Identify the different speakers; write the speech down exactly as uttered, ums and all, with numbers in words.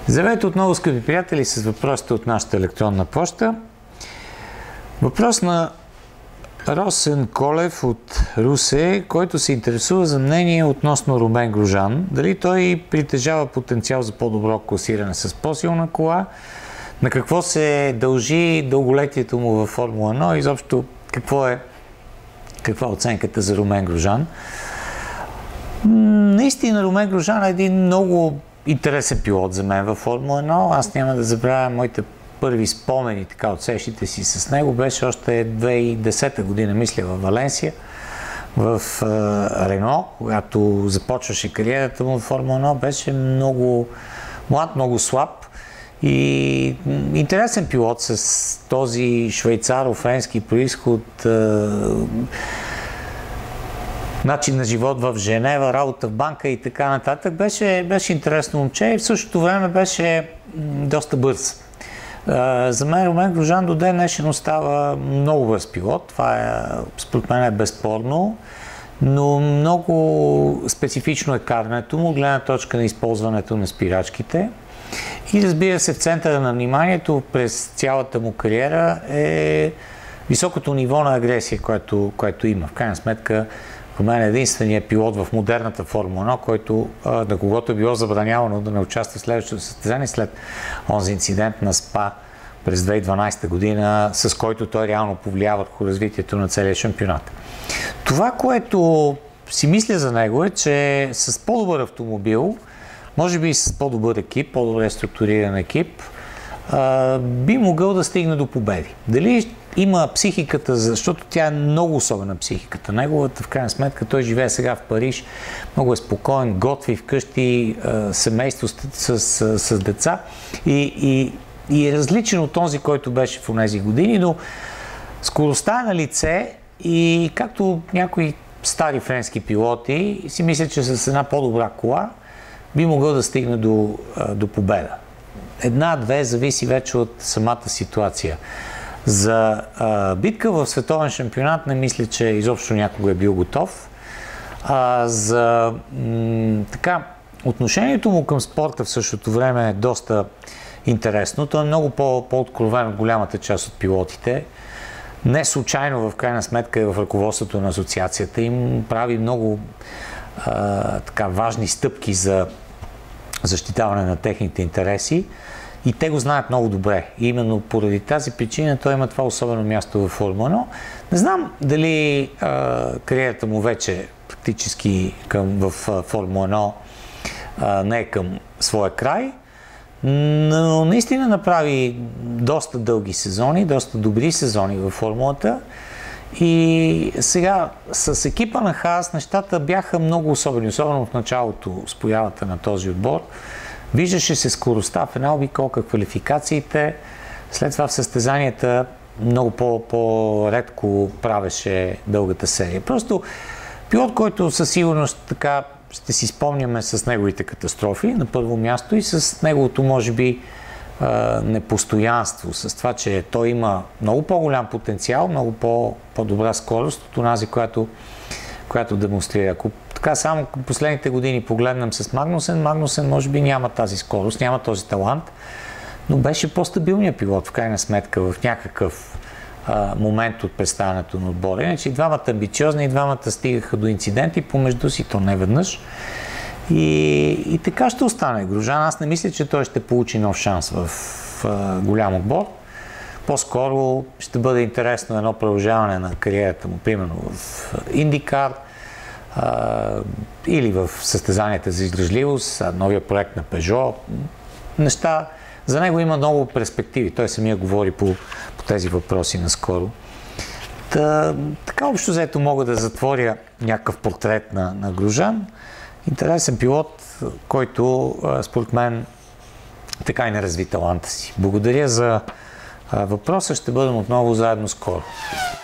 Speaker 1: Здравейте отново, скъпи приятели, с въпросите от нашата електронна поща. Въпрос на Росен Колев от Русе, който се интересува за мнение относно Румен Грозжан. Дали той притежава потенциал за по-добро класиране с по-силна кола, на какво се дължи дълголетието му във Формула едно и изобщо какво е, каква е оценката за Румен Грозжан. Наистина Румен Грозжан е един много интересен пилот за мен във Формула едно. Аз няма да забравя моите първи спомени така от срещите си с него. Беше още две хиляди и десета година, мисля, в Валенсия, в е, Рено, когато започваше кариерата му в Формула едно. Беше много млад, много слаб и интересен пилот с този швейцаро-френски произход, е, начин на живот в Женева, работа в банка и така нататък. Беше, беше интересно момче и в същото време беше доста бърз. За мен Румен Грозжан до ден днешен остава много бърз пилот. Това е, според мен е безспорно, но много специфично е карането му, гледна точка на използването на спирачките. И разбира се, в центъра на вниманието през цялата му кариера е високото ниво на агресия, което, което има. В крайна сметка, в мен е единственият пилот в модерната Формула едно, който, на когото е било забранявано да не участва в следващото състезание след онзи инцидент на СПА през две хиляди и дванадесета година, с който той реално повлия върху развитието на целия шампионат. Това, което си мисля за него е, че с по-добър автомобил, може би с по-добър екип, по-добре структуриран екип, би могъл да стигне до победи. Дали има психиката, защото тя е много особена психиката. Неговата, в крайна сметка, той живее сега в Париж, много е спокоен, готви вкъщи, семейство с, с, с деца и, и, и е различен от този, който беше в онези години, но скоростта е на лице и както някои стари френски пилоти си мислят, че с една по-добра кола би могъл да стигне до, до победа. Една-две зависи вече от самата ситуация. За а, битка в световен шампионат не мисля, че изобщо някога е бил готов. А, за м, така, отношението му към спорта в същото време е доста интересно. Той е много по-откровен от голямата част от пилотите. Не случайно в крайна сметка е в ръководството на асоциацията им, прави много а, така, важни стъпки за защитаване на техните интереси. И те го знаят много добре. И именно поради тази причина той има това особено място в Формула едно. Не знам дали а, кариерата му вече практически към, в Формула едно а, не е към своя край, но наистина направи доста дълги сезони, доста добри сезони във Формулата. И сега с екипа на Хаас нещата бяха много особени, особено в началото с появата на този отбор. Виждаше се скоростта в една обиколка, квалификациите, след това в състезанията много по-редко правеше дългата серия. Просто пилот, който със сигурност така ще си спомняме с неговите катастрофи на първо място и с неговото, може би, непостоянство, с това, че той има много по-голям потенциал, много по-добра скорост от онази, която, която демонстрира. Ако така само последните години погледнем с Магнусен, Магнусен може би няма тази скорост, няма този талант, но беше по-стабилният пилот в крайна сметка в някакъв а, момент от представянето на отбора. Иначе и двамата амбициозни, и двамата стигаха до инциденти помежду си, то не веднъж. И, и така ще остане Грозжан. Аз не мисля, че той ще получи нов шанс в, в а, голям отбор. По-скоро ще бъде интересно едно продължаване на кариерата му, примерно в Индикар, Uh, или в състезанията за издръжливост, новия проект на Пежо. Неща, за него има много перспективи. Той самия говори по, по тези въпроси наскоро. Та, така общо взето мога да затворя някакъв портрет на, на Грозжан. Интересен пилот, който според мен така и не разви таланта си. Благодаря за въпроса. Ще бъдем отново заедно скоро.